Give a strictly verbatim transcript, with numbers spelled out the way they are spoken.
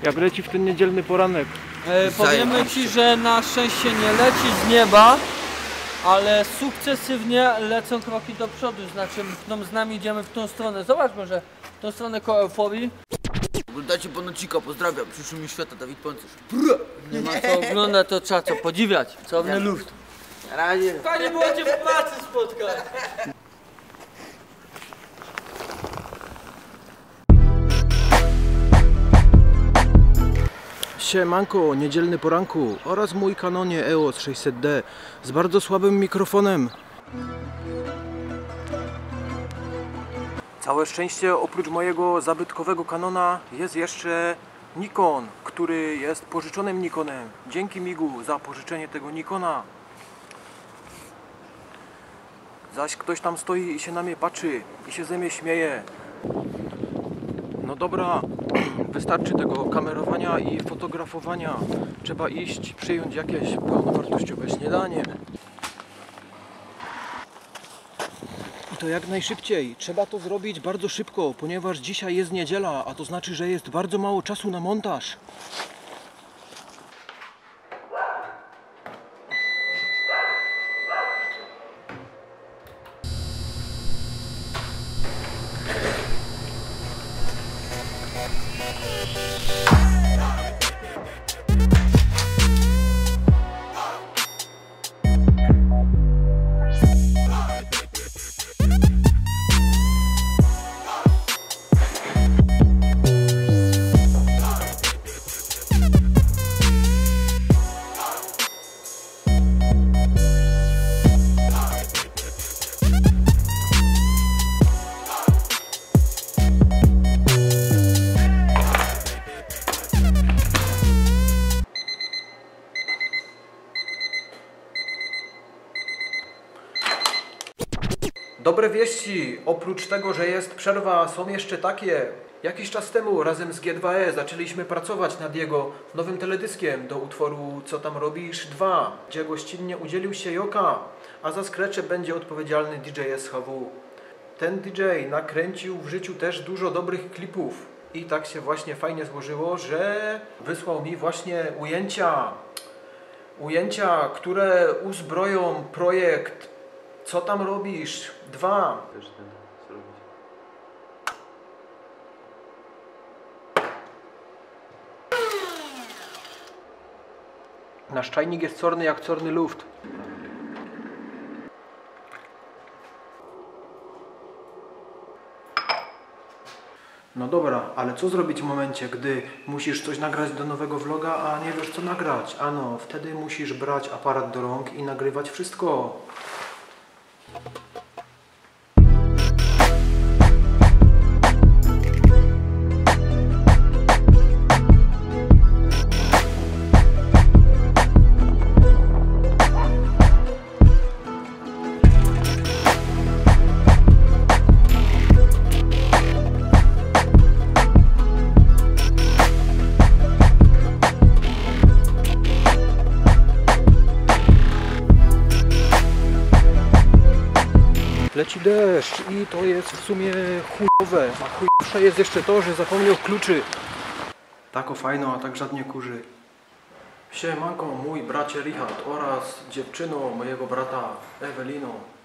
Jak leci w ten niedzielny poranek? E, powiemy Ci, że na szczęście nie leci z nieba, ale sukcesywnie lecą kroki do przodu, znaczy no, z nami idziemy w tą stronę. Zobaczmy, że w tą stronę koło euforii. Oglądajcie Ponocika, pozdrawiam, przyszły mi świata, Dawid Pancerz. Nie ma co oglądać, to trzeba co podziwiać. Całowny luft. Na razie. Fajnie było Cię w pracy spotkać. Siemanko, niedzielny poranku oraz mój Canonie E O S sześćset D z bardzo słabym mikrofonem. Całe szczęście oprócz mojego zabytkowego Canona jest jeszcze Nikon, który jest pożyczonym Nikonem. Dzięki Migu za pożyczenie tego Nikona. Zaś ktoś tam stoi i się na mnie patrzy i się ze mnie śmieje. No dobra, wystarczy tego kamerowania i fotografowania. Trzeba iść, przyjąć jakieś pełnowartościowe śniadanie. I to jak najszybciej. Trzeba to zrobić bardzo szybko, ponieważ dzisiaj jest niedziela, a to znaczy, że jest bardzo mało czasu na montaż. Dobre wieści, oprócz tego, że jest przerwa, są jeszcze takie. Jakiś czas temu razem z G dwa E zaczęliśmy pracować nad jego nowym teledyskiem do utworu Co tam robisz dwa, gdzie gościnnie udzielił się Joka, a za skrecze będzie odpowiedzialny D J S H W. Ten D J nakręcił w życiu też dużo dobrych klipów i tak się właśnie fajnie złożyło, że wysłał mi właśnie ujęcia, ujęcia, które uzbroją projekt Co tam robisz? Dwa. Też ten zrobić. Nasz czajnik jest corny jak corny luft. No dobra, ale co zrobić w momencie, gdy musisz coś nagrać do nowego vloga, a nie wiesz co nagrać? Ano, wtedy musisz brać aparat do rąk i nagrywać wszystko. Leci deszcz i to jest w sumie chujowe, a chujowsze jest jeszcze to, że zapomniał kluczy. Tako fajno, a tak żadnie kurzy. Siemanko, mój bracie Richard oraz dziewczyno mojego brata Ewelino.